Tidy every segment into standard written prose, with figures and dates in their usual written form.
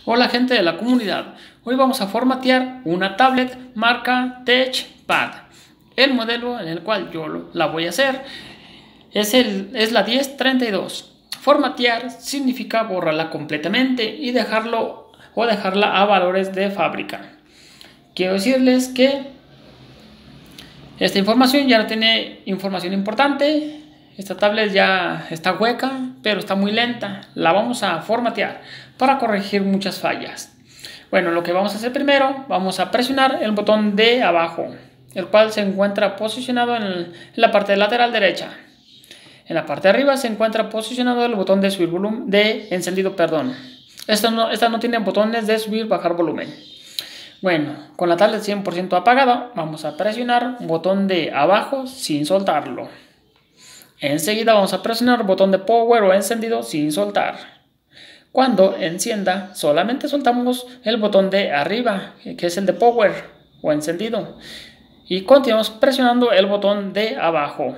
Hola gente de la comunidad, hoy vamos a formatear una tablet marca TechPad. El modelo en el cual yo la voy a hacer es la 1032. Formatear significa borrarla completamente y dejarla a valores de fábrica. Quiero decirles que esta información ya no tiene información importante. Esta tablet ya está hueca, pero está muy lenta. La vamos a formatear para corregir muchas fallas. Bueno, lo que vamos a hacer primero, vamos a presionar el botón de abajo, el cual se encuentra posicionado en la parte lateral derecha. En la parte de arriba se encuentra posicionado el botón de subir volumen, de encendido, perdón. Esta no tiene botones de subir, bajar volumen. Bueno, con la tablet 100% apagada, vamos a presionar un botón de abajo sin soltarlo. Enseguida vamos a presionar el botón de power o encendido sin soltar. Cuando encienda, solamente soltamos el botón de arriba, que es el de power o encendido. Y continuamos presionando el botón de abajo.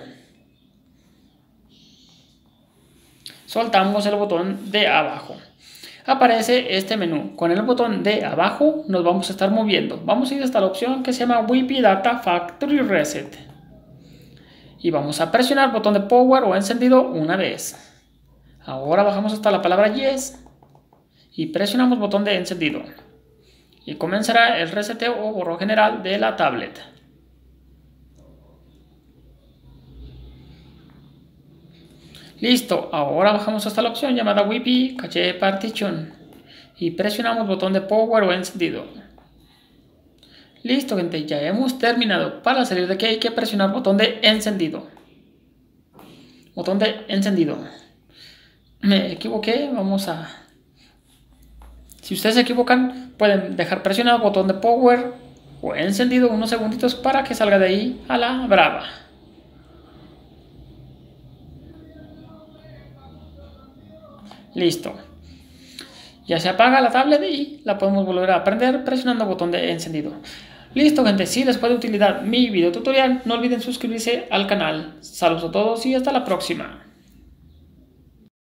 Soltamos el botón de abajo. Aparece este menú. Con el botón de abajo nos vamos a estar moviendo. Vamos a ir hasta la opción que se llama Wi-Fi Data Factory Reset. Y vamos a presionar el botón de power o encendido una vez. Ahora bajamos hasta la palabra yes y presionamos el botón de encendido. Y comenzará el reseteo o borrón general de la tablet. Listo, ahora bajamos hasta la opción llamada Wi-Fi Cache Partition y presionamos el botón de power o encendido. Listo, gente, ya hemos terminado. Para salir de aquí hay que presionar el botón de encendido. Botón de encendido. Me equivoqué, Si ustedes se equivocan, pueden dejar presionado el botón de power o encendido unos segunditos para que salga de ahí a la brava. Listo. Ya se apaga la tablet y la podemos volver a prender presionando el botón de encendido. Listo, gente, si les fue de utilidad mi video tutorial, no olviden suscribirse al canal. Saludos a todos y hasta la próxima.